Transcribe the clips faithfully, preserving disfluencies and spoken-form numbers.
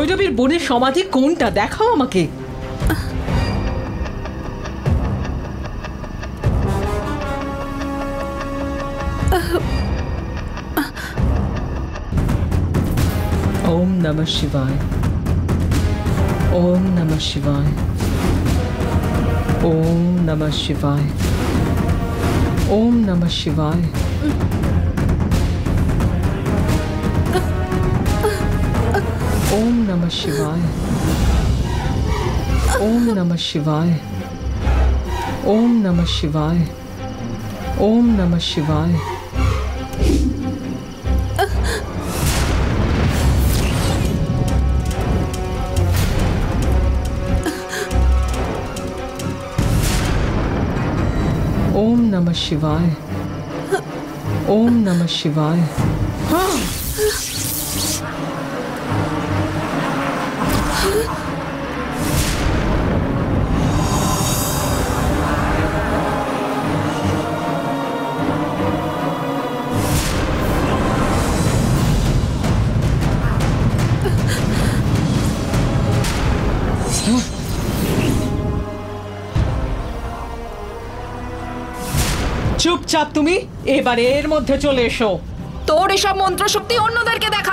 ভৈরবীর বোনের সমাধি কোনটা দেখাও আমাকে। ओम नमः शिवाय, ओम नमः शिवाय, ओम नमः शिवाय, ओम नमः शिवाय, ओम नमः शिवाय, ओम नमः शिवाय, ओम नमः शिवाय, ओम नमः शिवाय। ओम नमः शिवाय, ओम नमः शिवाय। हाँ। চুপচাপ তুমি এবারে এর মধ্যে চলে এসো। তোর এসব মন্ত্র শক্তি অন্যদেরকে দেখা।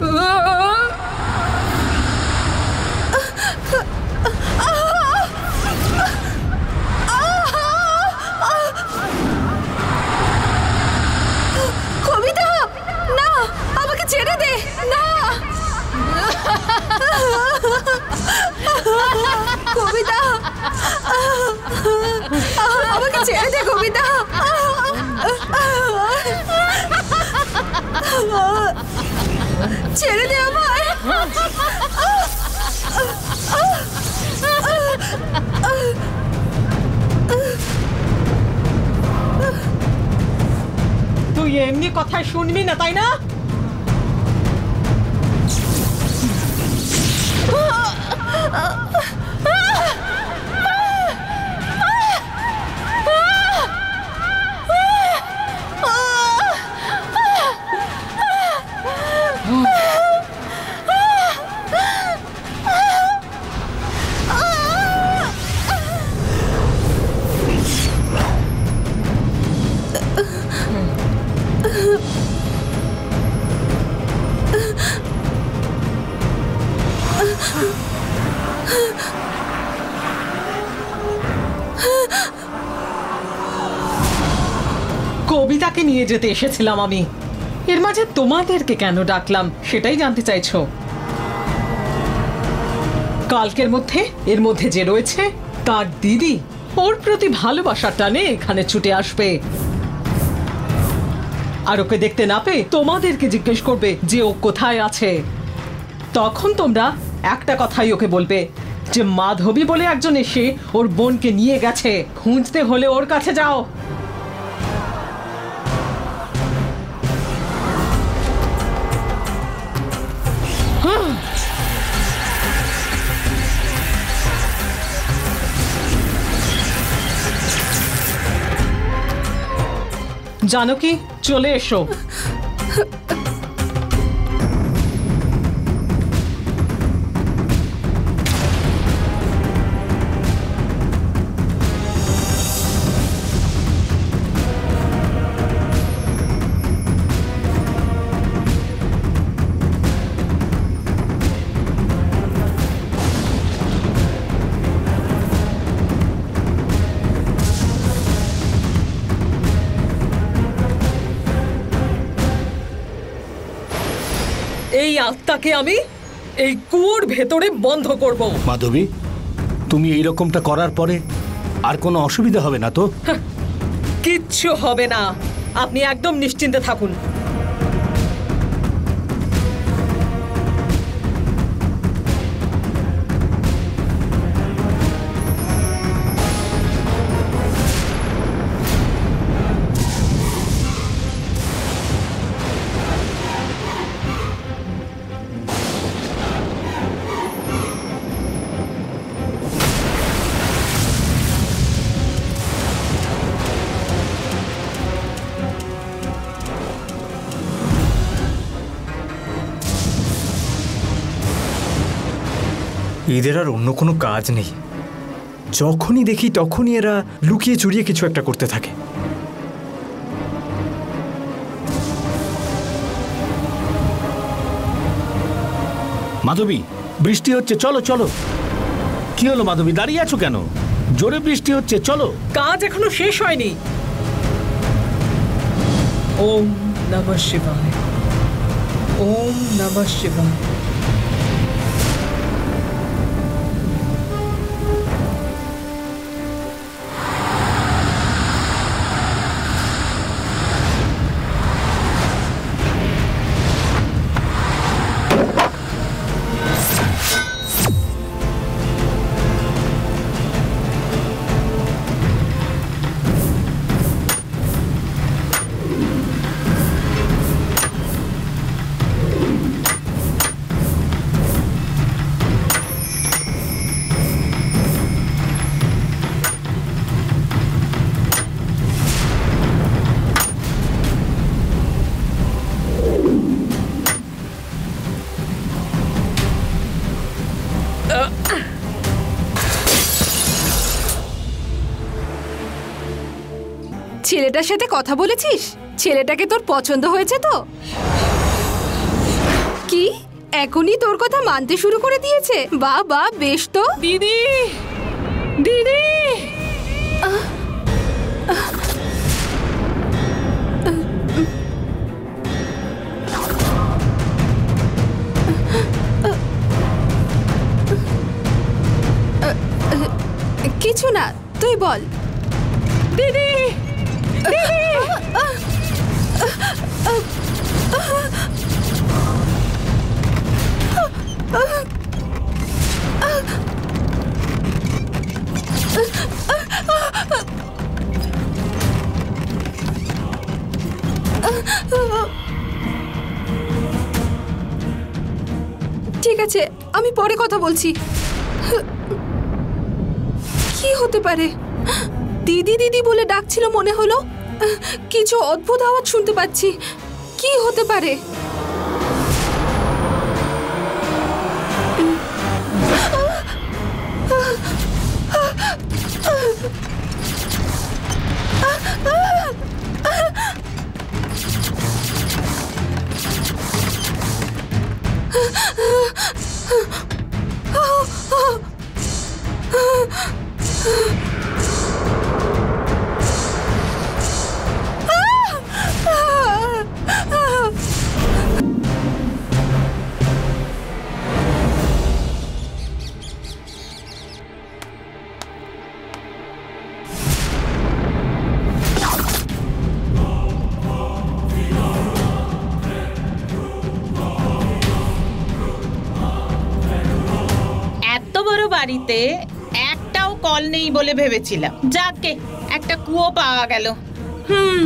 কবিতা, না, আমাকে ছেড়ে দে। না কবিতা, আমাকে ছেড়ে দে কবিতা। ছেড়ে দে আমায়। তুই এমনি কথায় শুনবি না, তাই না? কবিতাকে নিয়ে যেতে এসেছিলাম আমি। এর মাঝে তোমাদেরকে কেন ডাকলাম সেটাই জানতে চাইছো? কালকের মধ্যে এর মধ্যে যে রয়েছে তার দিদি ওর প্রতি ভালোবাসার টানে এখানে ছুটে আসবে, আর ওকে দেখতে না পেয়ে তোমাদেরকে জিজ্ঞেস করবে যে ও কোথায় আছে। তখন তোমরা একটা কথাই ওকে বলবে যে মাধবী বলে একজন এসে ওর বোনকে নিয়ে গেছে, খুঁজতে হলে ওর কাছে যাও। জানকী, চলে এসো। এই আত্মাকে আমি এই কুয়োর ভেতরে বন্ধ করব। মাধবী, তুমি এই রকমটা করার পরে আর কোনো অসুবিধা হবে না তো? কিচ্ছু হবে না, আপনি একদম নিশ্চিন্তে থাকুন। এদের আর অন্য কোনো কাজ নেই, যখনই দেখি তখনই এরা লুকিয়ে চুরিয়ে কিছু একটা করতে থাকে। মাধবী, বৃষ্টি হচ্ছে, চলো চলো। কি হলো মাধবী, দাঁড়িয়ে আছো কেন? জোরে বৃষ্টি হচ্ছে, চলো। কাজ এখনো শেষ হয়নি। ওম নমঃ শিবায়, ওম নমঃ শিবায়। ছেলেটার সাথে কথা বলেছিস? ছেলেটাকে তোর পছন্দ হয়েছে তো? কি এখনই তোর কথা মানতে শুরু করে দিয়েছে? বাহ বাহ, বেশ তো। দিদি, দিদি, কিছু না, তুই বল। দিদি, দিদি। ঠিক আছে, আমি পরে কথা বলছি। কি হতে পারে? দিদি দিদি বলে ডাকছিল মনে হলো। কিছু অদ্ভুত আওয়াজ শুনতে পাচ্ছি। কি হতে পারে? বাড়িতে একটাও কল নেই বলে ভেবেছিলাম। যাকে একটা কুয়ো পাওয়া গেল। হুম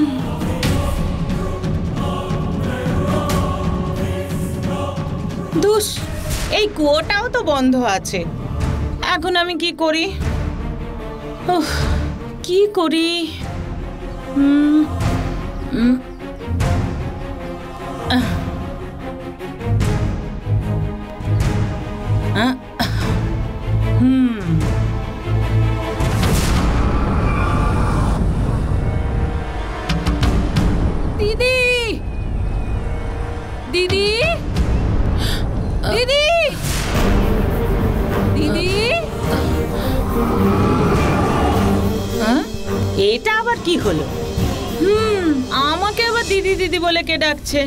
দুস, এই কুয়োটাও তো বন্ধ আছে। এখন আমি কি করি? উফ, কি করি? হুম হুম দিদি, দিদি, দিদি, দিদি। এটা আবার কি হলো? হুম আমাকে আবার দিদি দিদি বলে কে ডাকছে?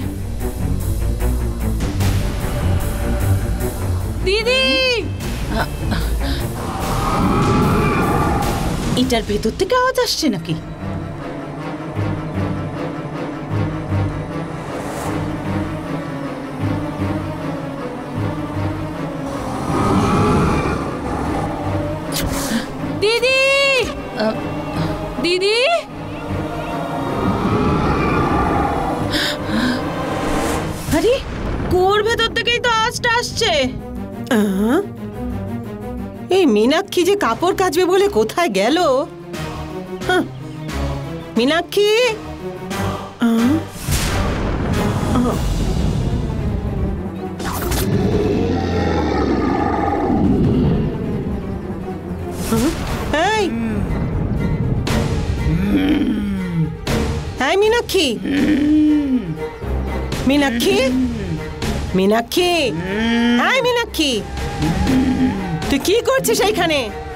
দিদি, এটার ভেতর থেকে আওয়াজ আসছে নাকি? দিদি, দিদি। আরে কুয়োর ভেতর থেকেই তো আওয়াজটা আসছে। এই মীনাক্ষী যে কাপড় কাচবে বলে কোথায় গেল? মীনাক্ষী, এই মীনাক্ষী, মীনাক্ষী, মীনাক্ষী, এই মীনাক্ষী, তুই কি করছিস এইখানে?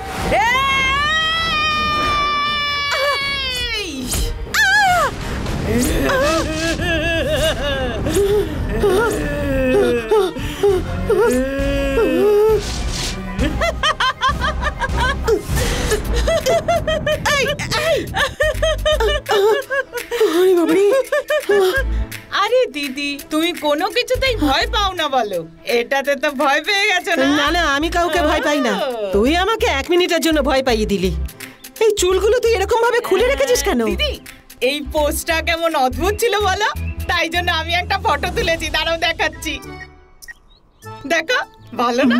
আরে দিদি, তুমি কোনো কিছুতেই ভয় পাও না বলো? এটাতে তো ভয় পেয়ে গেছো না? না না, আমি কাউকে ভয় পাই না। তুই আমাকে এক মিনিটের জন্য ভয় পাইয়ে দিলি। এই চুলগুলো তুই এরকম ভাবে খুলে রেখেছিস কেন? দিদি, এই পোস্টটা কেমন অদ্ভুত ছিল বলো? তাই জন্য আমি একটা ফটো তুলেছি, দাঁড়াও দেখাচ্ছি। দেখো, ভালো না?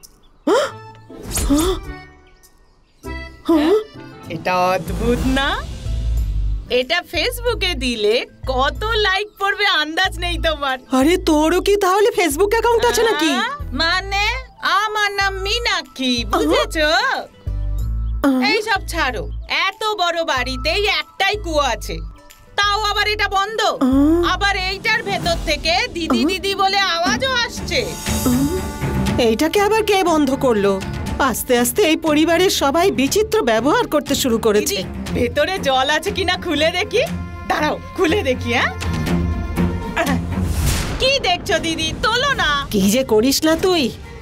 এটা অদ্ভুত না? এটা ফেসবুকে দিলে কত লাইক পড়বে আন্দাজ নেই তোমার। আরে তোরও কি তাহলে ফেসবুক অ্যাকাউন্ট আছে নাকি? মানে আমার নাম মীনাক্ষী, বুঝেছো? এই সব ছাড়ো, এত বড় বাড়িতেই একটাই কুয়ো আছে, তাও আবার এটা বন্ধ। আবার এইটার ভেতর থেকে দিদি দিদি বলে আওয়াজও আসছে। এইটাকে আবার কে বন্ধ করলো? আস্তে আস্তে এই পরিবারের সবাই বিচিত্র ব্যবহার করতে শুরু করেছে। দিদি, ভেতরে জল আছে কিনা খুলে দেখি। দাঁড়াও, খুলে দেখি। হ্যাঁ, কি দেখছো দিদি? তোলো না। কি যে করিস না তুই।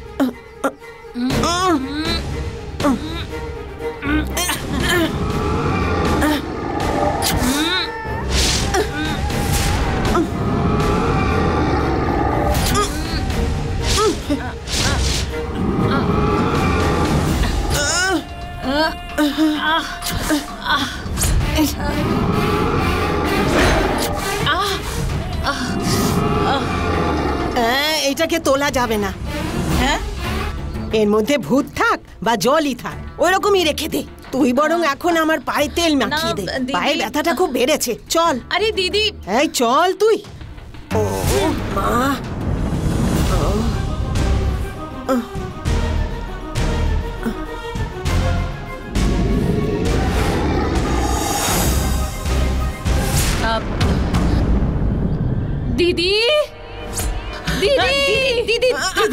এইটাকে তোলা যাবে না। হ্যাঁ, এর মধ্যে ভূত থাক বা জলই থাক, ওইরকমই রেখে দে। তুই বরং এখন আমার পায়ে তেল মাখিয়ে দে, দিদি। পায়ে ব্যথাটা খুব বেড়েছে। চল। আরে দিদি, এই চল তুই। ও মা, দিদি, দিদি, দিদি,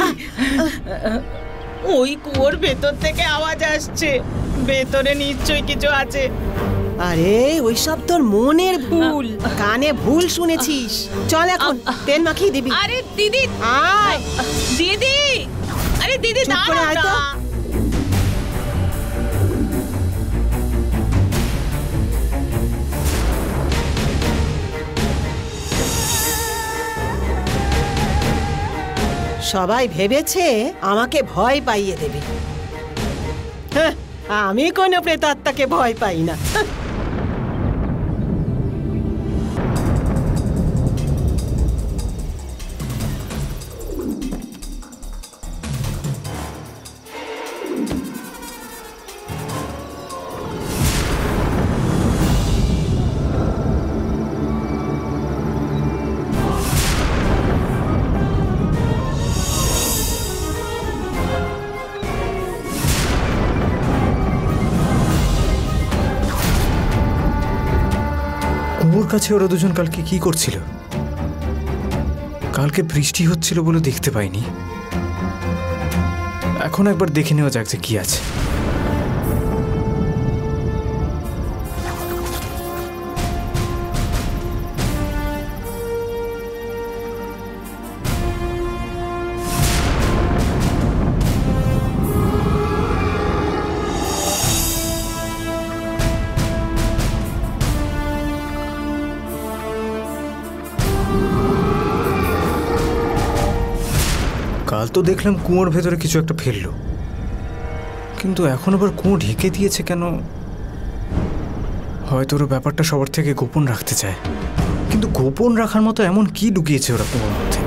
ওই কুয়োর ভেতর থেকে আওয়াজ আসছে। ভেতরে নিশ্চয়ই কিছু আছে। আরে ওইসব তোর মনের ভুল, কানে ভুল শুনেছিস। চল এখন তেল মাখিয়ে দিবি। আরে দিদি, আয়। দিদি, আরে দিদি, চুপ করে আয় দাঁড়াও তো। না। সবাই ভেবেছে আমাকে ভয় পাইয়ে দেবে। হ্যাঁ, আমি কোনো প্রেতাত্মাকে ভয় পাই না। কুয়োর কাছে ওরা দুজন কালকে কি করছিল? কালকে বৃষ্টি হচ্ছিল বলে দেখতে পাইনি। এখন একবার দেখে নেওয়া যাক যে কি আছে। কাল তো দেখলাম কুয়োর ভেতরে কিছু একটা ফেললো, কিন্তু এখন আবার কুয়ো ঢেকে দিয়েছে কেন? হয়তো ওরা ব্যাপারটা সবার থেকে গোপন রাখতে চায়, কিন্তু গোপন রাখার মতো এমন কি লুকিয়েছে ওরা কুয়োর মধ্যে?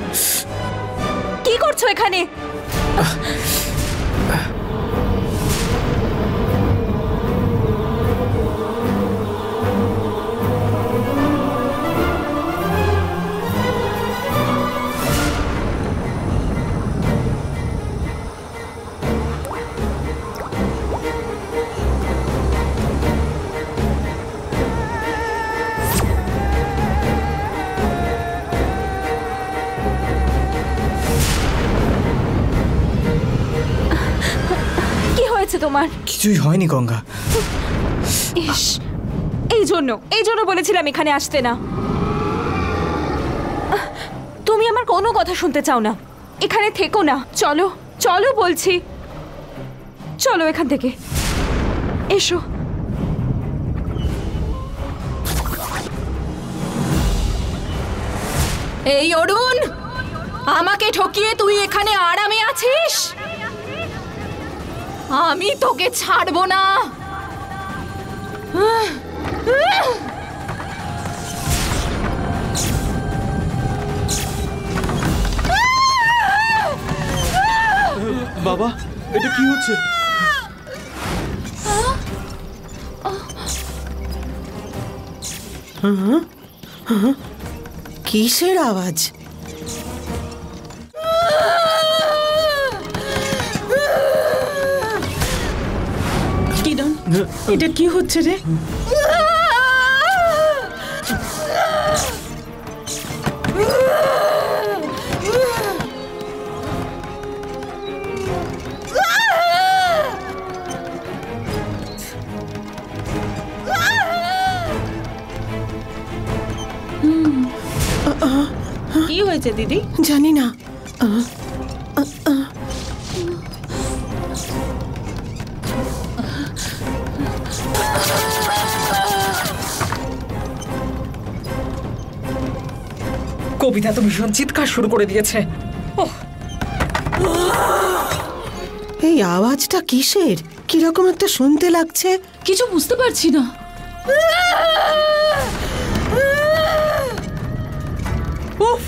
কি করছো এখানে? তোমার কিছুই হয়নি গঙ্গা। ইস, এই জন্য এই জন্য বলেছিলাম এখানে আসতে না। তুমি আমার কোনো কথা শুনতে চাও না, এখানে থেকো না। চলো চলো বলছি, চলো এখান থেকে, এসো। এই অরুণ, আমাকে ঠকিয়ে তুই এখানে আরামে আছিস? আমি তোকে ছাড়বো না। বাবা, এটা কি হচ্ছে? কিসের আওয়াজ? কিরণ, এটা কি হচ্ছে রে? কি হয়েছে দিদি? জানি না। কবিতা তো ভীষণ চিৎকার শুরু করে দিয়েছে। এই আওয়াজটা কিসের? কিরকম একটা শুনতে লাগছে। কিছু বুঝতে পারছি না। উফ,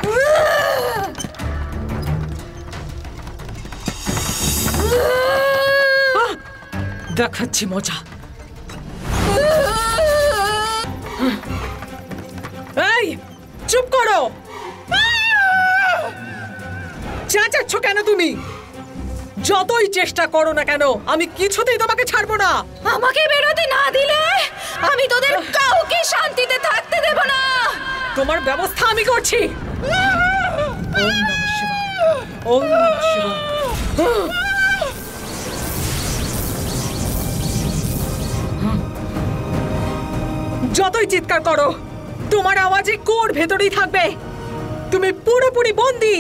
দেখাচ্ছি মজা। এই, চুপ করো। চেঁচাচ্ছ কেন তুমি? যতই চেষ্টা করো না কেন, আমি কিছুতেই তোমাকে ছাড়বো না। আমাকে বেরোতে না দিলে আমি তোদের কাউকে শান্তিতে থাকতে দেব না। তোমার ব্যবস্থা আমি করছি। ওম নমঃ শিবায়, ওম নমঃ শিবায়। যতই চিৎকার করো, তোমার আওয়াজে কুয়োর ভেতরেই থাকবে। তুমি পুরোপুরি বন্দী।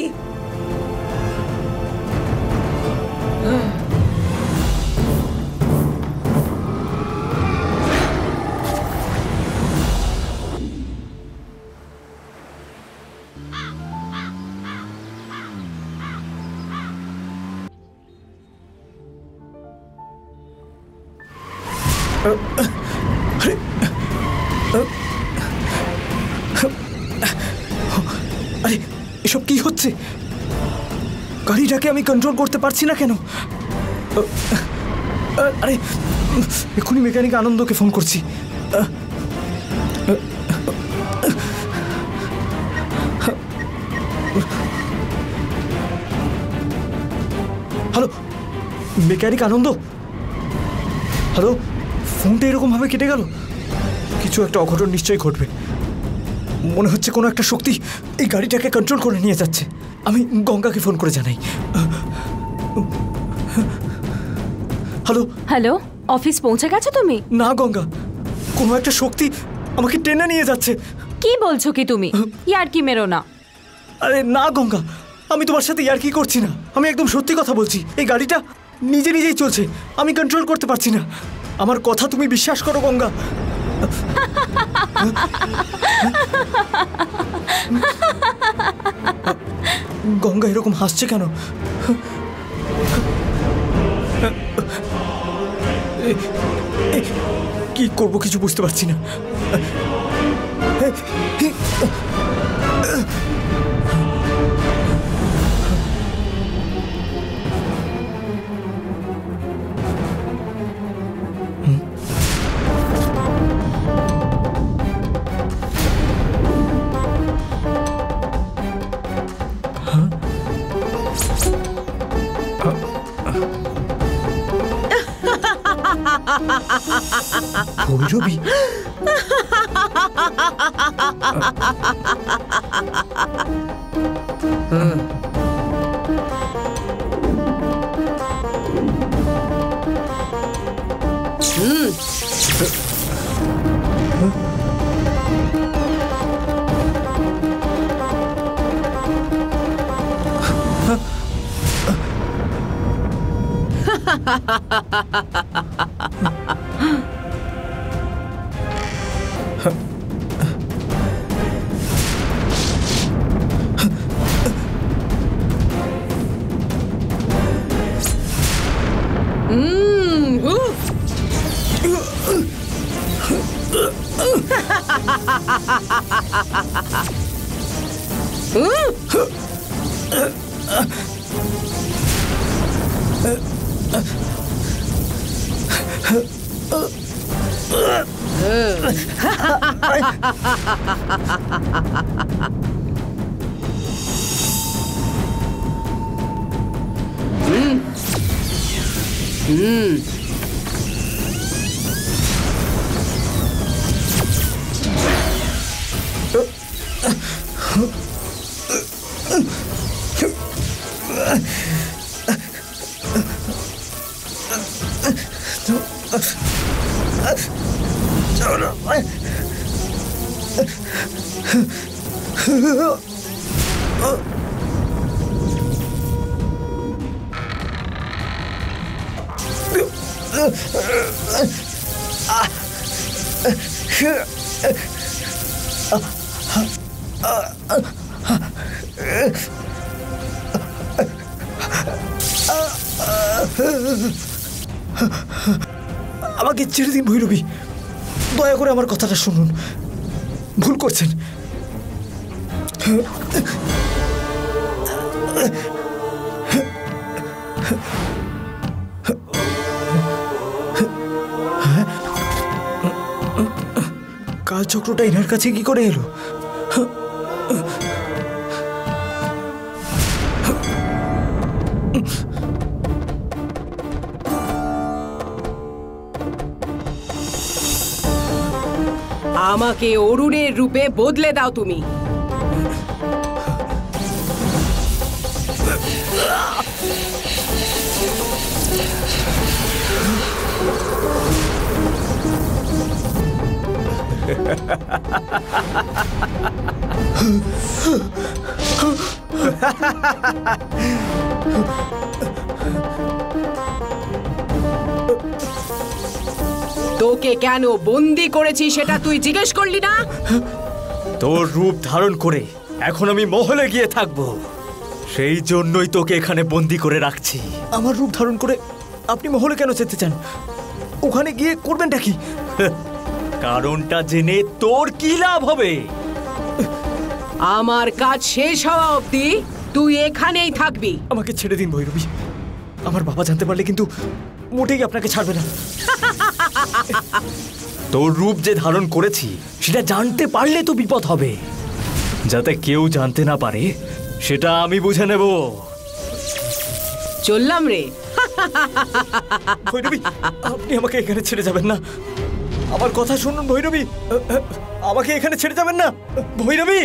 আরে এসব কি হচ্ছে? গাড়িটাকে আমি কন্ট্রোল করতে পারছি না কেন? আরে এক্ষুনি মেকানিক আনন্দকে ফোন করছি। হ্যালো, মেকানিক আনন্দ? হ্যালো, ফোনটা এরকম ভাবে কেটে গেল। কিছু একটা অঘটন নিশ্চয়ই ঘটবে। মনে হচ্ছে কোনো একটা শক্তি এই গাড়িটাকে কন্ট্রোল করে নিয়ে যাচ্ছে। আমি গঙ্গাকে ফোন করে জানাই। হ্যালো হ্যালো, অফিস পৌঁছে গেছো তুমি? না গঙ্গা, কোনো একটা শক্তি আমাকে টেনে নিয়ে যাচ্ছে। কি বলছো কি তুমি? ইয়ার কি মেরো না। আরে না গঙ্গা, আমি তোমার সাথে ইয়ার কি করছি না। আমি একদম সত্যি কথা বলছি। এই গাড়িটা নিজে নিজেই চলছে, আমি কন্ট্রোল করতে পারছি না। আমার কথা তুমি বিশ্বাস করো গঙ্গা। গঙ্গা এরকম হাসছে কেন? কি করব কিছু বুঝতে পারছি না। ভৈরবী, আমাকে ছেড়ে দিন ভৈরবী, দয়া করে আমার কথাটা শুনুন, ভুল করছেন। কাল চক্রটা এনার কাছে কি করে এলো? আমাকে অরুণের রূপে বদলে দাও তুমি। তোকে কেন বন্দি করেছি সেটা তুই জিজ্ঞেস করলি না? তোর রূপ ধারণ করে এখন আমি মহলে গিয়ে থাকবো, সেই জন্যই তোকে এখানে বন্দি করে রাখছি। আমার রূপ ধারণ করে আপনি মহলে কেন যেতে চান? ওখানে গিয়ে করবেনটা কি? কারণটা জেনে তোর কি লাভ হবে? আমার কাজ শেষ হওয়া অবধি তুই এখানেই থাকবি। আমাকে ছেড়ে দিন ভৈরবী, আমার বাবা জানতে পারলে কিন্তু মোটেই আপনাকে ছাড়বে না। তোর রূপ যে ধারণ করেছি সেটা জানতে পারলে তো বিপদ হবে, যাতে কেউ জানতে না পারে সেটা আমি বুঝে নেব। চললাম রে। ভৈরবী, আপনি আমাকে এখানে ছেড়ে যাবেন না, আমার কথা শুনুন ভৈরবী, আমাকে এখানে ছেড়ে যাবেন না ভৈরবী।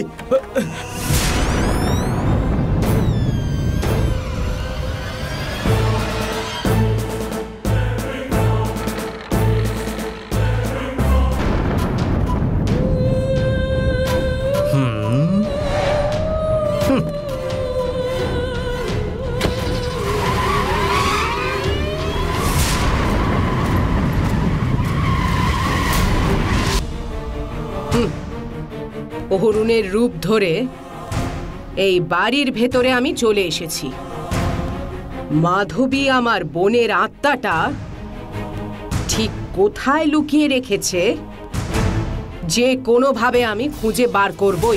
অরুণের রূপ ধরে এই বাড়ির ভেতরে আমি চলে এসেছি। মাধবী আমার বোনের আত্মাটা ঠিক কোথায় লুকিয়ে রেখেছে যে কোনোভাবে আমি খুঁজে বার করবই।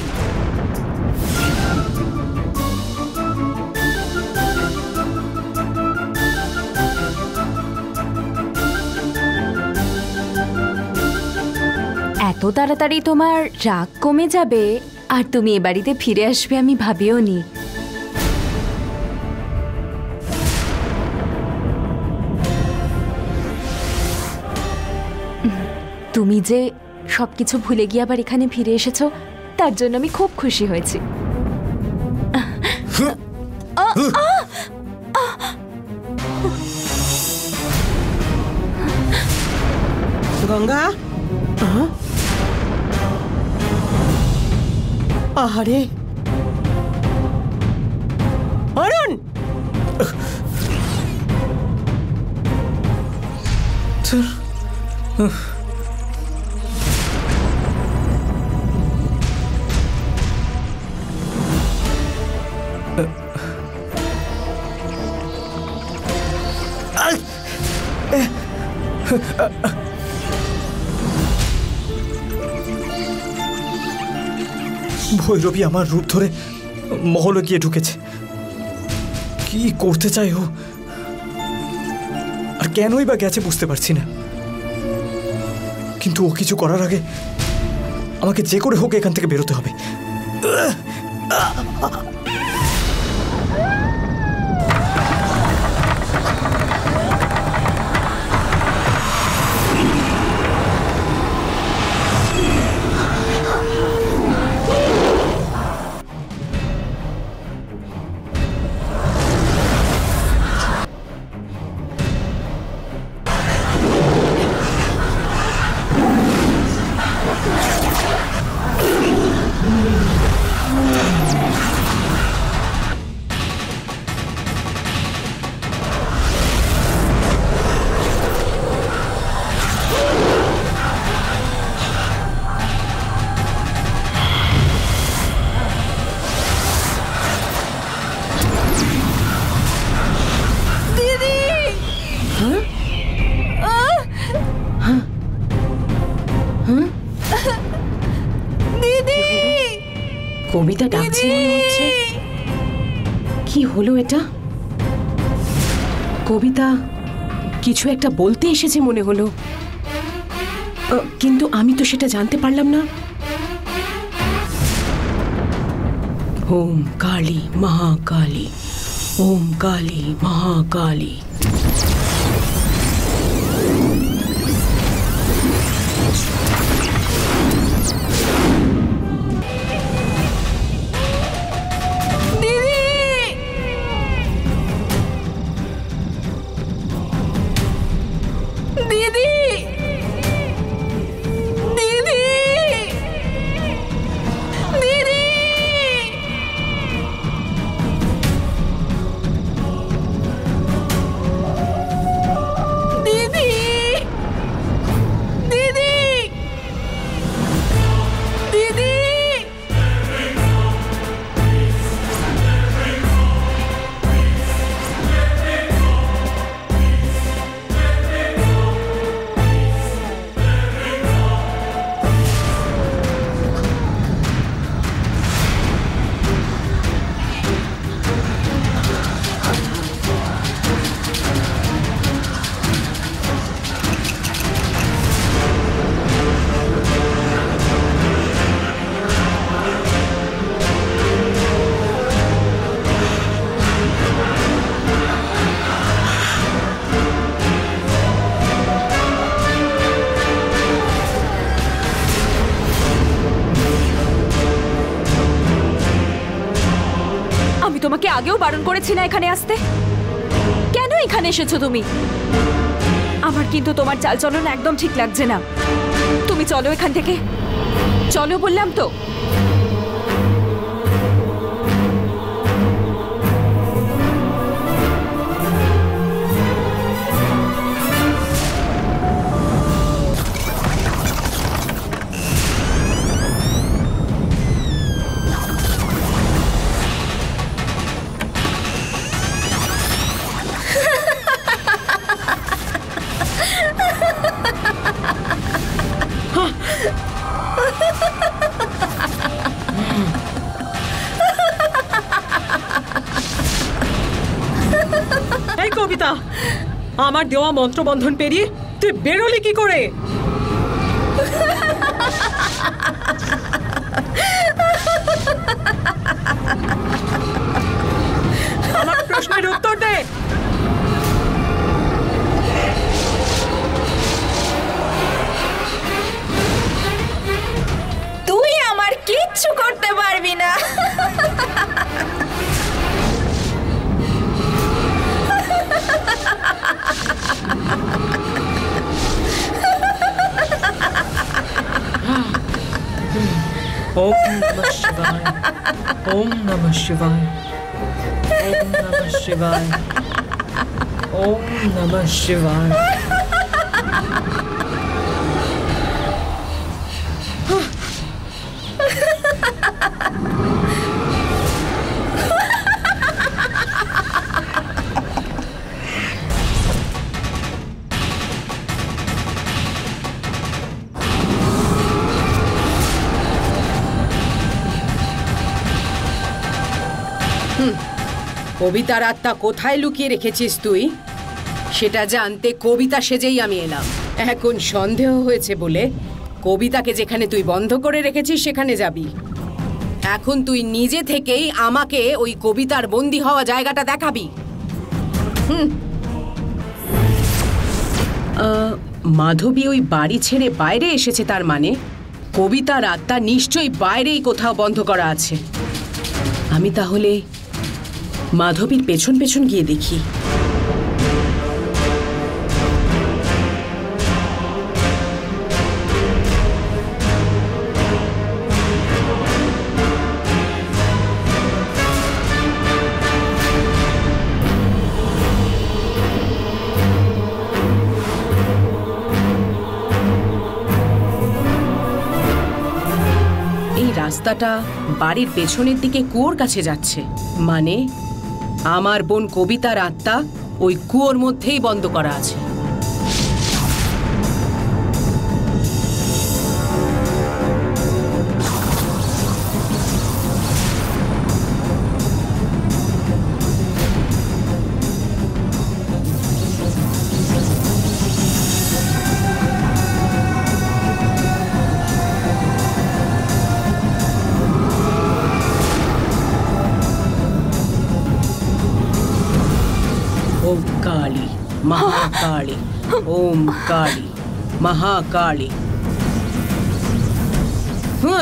এত তাড়াতাড়ি তোমার রাগ কমে যাবে আর তুমি এ বাড়িতে ফিরে আসবে আমি ভাবিও নি। তুমি যে সবকিছু ভুলে গিয়ে আবার এখানে ফিরে এসেছো তার জন্য আমি খুব খুশি হয়েছি। গঙ্গা, আহারে অরুণ, ভৈরবী আমার রূপ ধরে মহলে গিয়ে ঢুকেছে। কি করতে চায় ও, আর কেনই বা গেছে বুঝতে পারছি না। কিন্তু ও কিছু করার আগে আমাকে যে করে হোক এখান থেকে বেরোতে হবে। কবিতা ডাকছে মনে হচ্ছে। কি হলো এটা? কবিতা কিছু একটা বলতে এসেছে মনে হলো, কিন্তু আমি তো সেটা জানতে পারলাম না। ওম কালী মহাকালী, ওম কালী মহাকালী। তোমাকে আগেও বারণ করেছি না এখানে আসতে? কেন এখানে এসেছো তুমি? আমার কিন্তু তোমার চালচলন একদম ঠিক লাগছে না। তুমি চলো এখান থেকে, চলো বললাম তো। এই কবিতা, আমার দেওয়া মন্ত্রবন্ধন পেরিয়ে তুই বেরোলি কি করে? আমার প্রশ্নের উত্তর দে। नमः शिवाय ओम नमः शिवाय ओम नमः शिवाय ओम नमः शिवाय কবিতার আত্মা কোথায় লুকিয়ে রেখেছিস তুই সেটা জানতে কবিতা সেজেই আমি এলাম। এখন সন্দেহ হয়েছে বলে কবিতাকে যেখানে তুই বন্ধ করে রেখেছিস সেখানে যাবি। এখন তুই নিজে থেকেই আমাকে ওই কবিতার বন্দী হওয়া জায়গাটা দেখাবি। হুম আহ, মাধবী ওই বাড়ি ছেড়ে বাইরে এসেছে, তার মানে কবিতার আত্মা নিশ্চয়ই বাইরেই কোথাও বন্ধ করা আছে। আমি তাহলে মাধবীর পেছন পেছন গিয়ে দেখি। এই রাস্তাটা বাড়ির পেছনের দিকে কুয়োর কাছে যাচ্ছে, মানে আমার বোন কবিতার আত্মা ওই কুয়োর মধ্যেই বন্ধ করা আছে। ओम काली महाकाली ओम काली महाकाली। हाँ।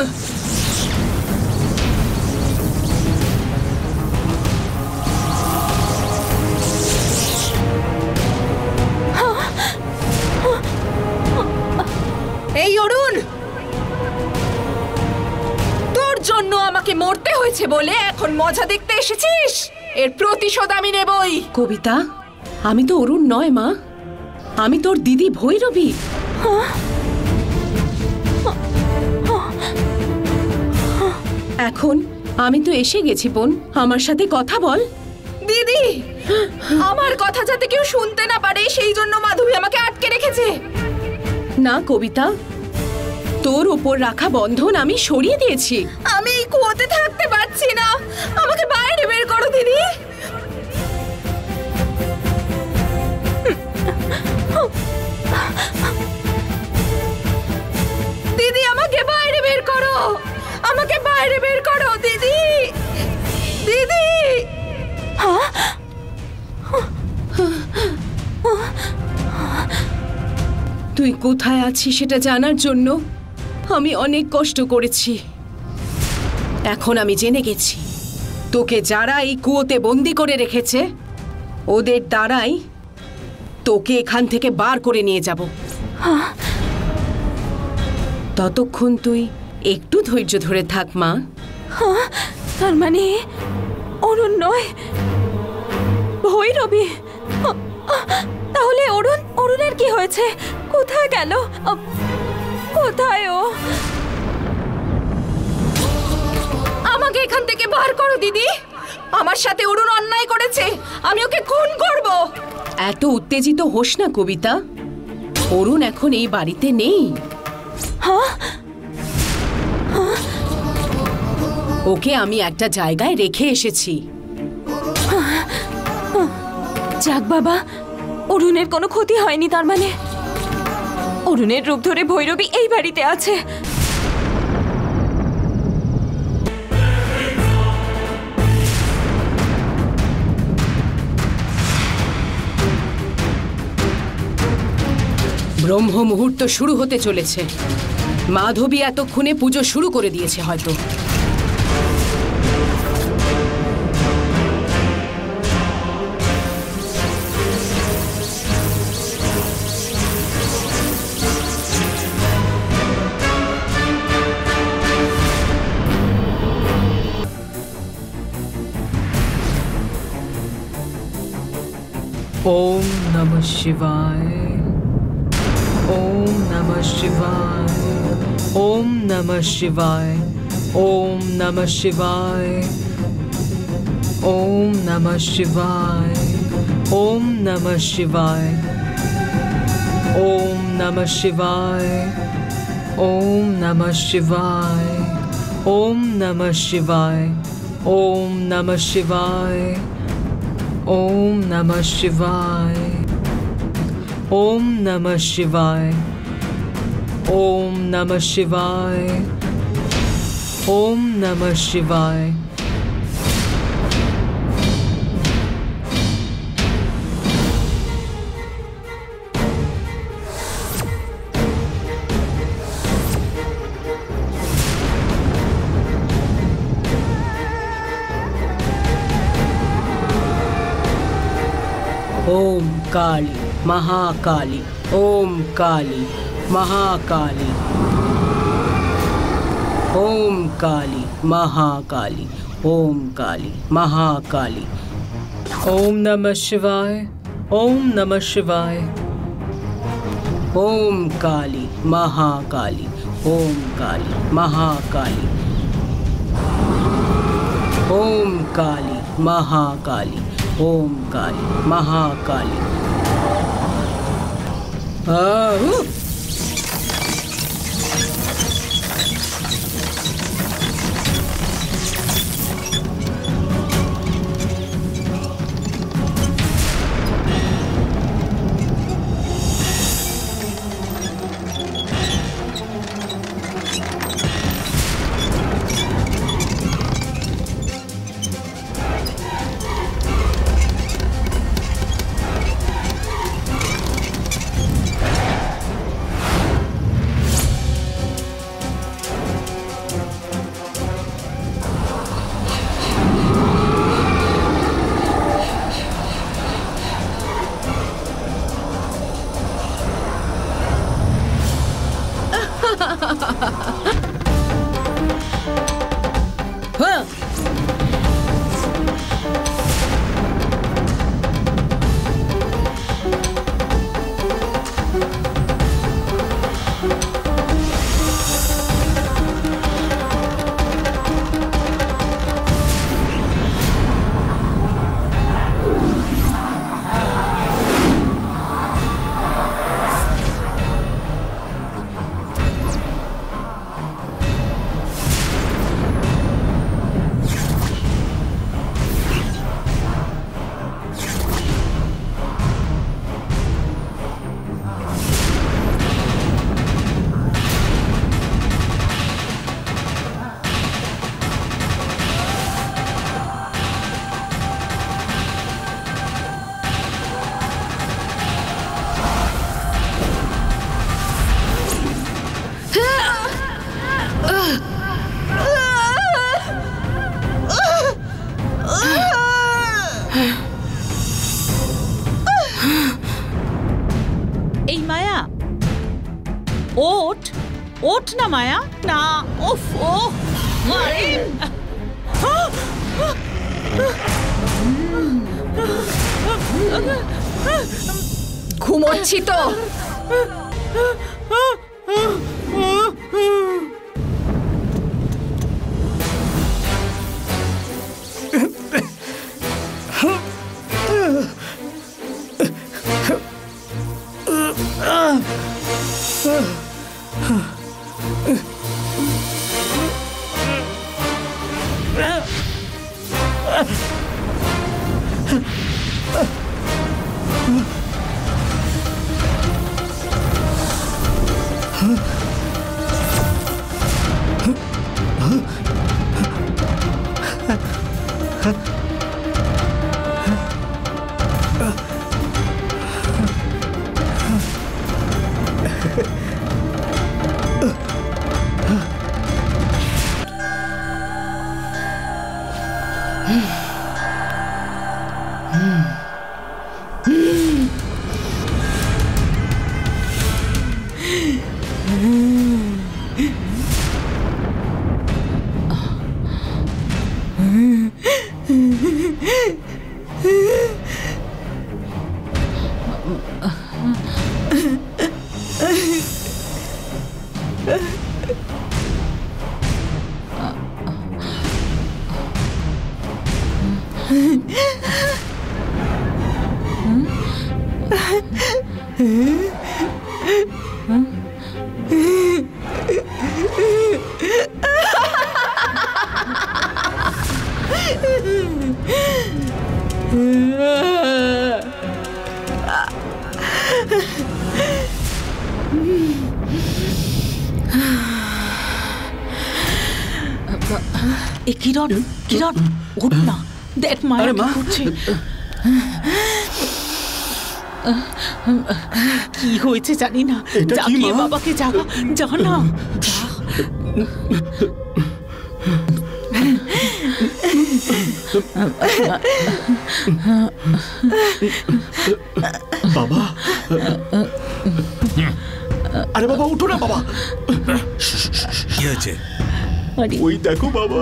এই অরুণ, তোর জন্য আমাকে মরতে হয়েছে বলে এখন মজা দেখতে এসেছিস? এর প্রতিশোধ আমি নেবই। কবিতা, আমি তো অরুণ নয় মা, আমি তোর দিদি ভৈরবী। এখন আমি তো এসে গেছি বোন, আমার সাথে কথা বল। দিদি, আমার কথা যাতে কেউ শুনতে না পারে সেই জন্য মাধবী আমাকে আটকে রেখেছে। না কবিতা, তোর উপর রাখা বন্ধন আমি সরিয়ে দিয়েছি। আমি এই কুয়োতে থাকতে পারছি না, আমাকে বাইরে বের করো দিদি। দিদি আমাকে বাইরে বের করো, আমাকে বাইরে বের করো দিদি, দিদি। তুই কোথায় আছিস সেটা জানার জন্য আমি অনেক কষ্ট করেছি। এখন আমি জেনে গেছি তোকে যারা এই কুয়োতে বন্দি করে রেখেছে ওদের দ্বারাই তোকে এখান থেকে বার করে নিয়ে যাব। ততক্ষণ তুই একটু ধৈর্য ধরে থাক মা। তার মানে অরুণ নয়, ভৈরবী। তাহলে অরুণ, অরুণের কি হয়েছে? কোথায় গেল? কোথায় ও? আমাকে এখান থেকে বার করো দিদি, আমার সাথে অরুণ অন্যায় করেছে, আমি ওকে খুন করব। এত উত্তেজিত হোস না কবিতা, অরুণ এখন এই বাড়িতে নেই। হ্যাঁ, ওকে আমি একটা জায়গায় রেখে এসেছি। যাক বাবা, অরুণের কোনো ক্ষতি হয়নি। তার মানে অরুণের রূপ ধরে ভৈরবী এই বাড়িতে আছে। ব্রহ্ম মুহূর্ত শুরু হতে চলেছে। মাধবী এতক্ষণে পুজো শুরু করে দিয়েছে হয়তো। ओम नमः शिवाय। ओम नमः शिवाय। ओम नमः शिवाय। ओम नमः शिवाय। ओम नमः शिवाय। ओम नमः शिवाय। ओम नमः शिवाय। ओम नमः शिवाय। ओम नमः शिवाय। ओम नमः शिवाय। ओम नमः शिवाय। ओम नमः शिवाय। ओम नमः शिवाय। ओम नमः शिवाय। ओम काली महाकाली। ओम काली महाकाली। ओम काली महाकाली। ओम काली महाकाली। ओम नमः शिवाय। ओम नमः शिवाय। ओम काली महाकाली। ओम काली महाकाली। ओम काली महाकाली। ओम काली महाकाली। आहू এই মায়া, ওঠ ওঠ না মায়া, না উফ ও আরে ঘুমোচ্ছি তো। এ কিরণ কিরণ উঠ না, দেখ মায়া কি করছে। কি হয়েছে জানি না, এটা কি জাগিয়ে মা? বাবাকে জাগা, যা না যা। বাবা, আরে বাবা উঠো না বাবা। কি হয়েছে? আরে ওই দেখো বাবা।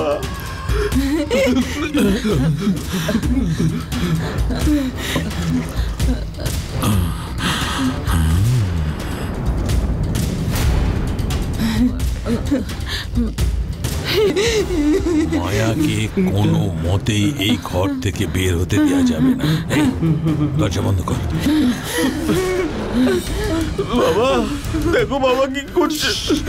মায়াকে কোনো মতেই এই ঘর থেকে বের হতে দেওয়া যাবে না। এই, দরজা বন্ধ কর। বাবা দেখো বাবা কি করছে।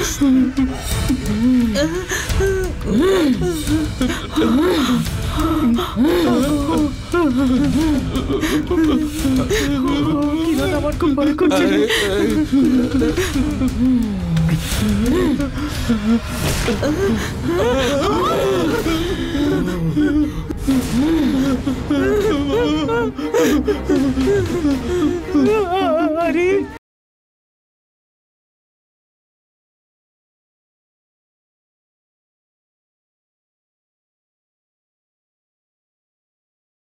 কিরণ আমার খুব ভয় করছে। আরে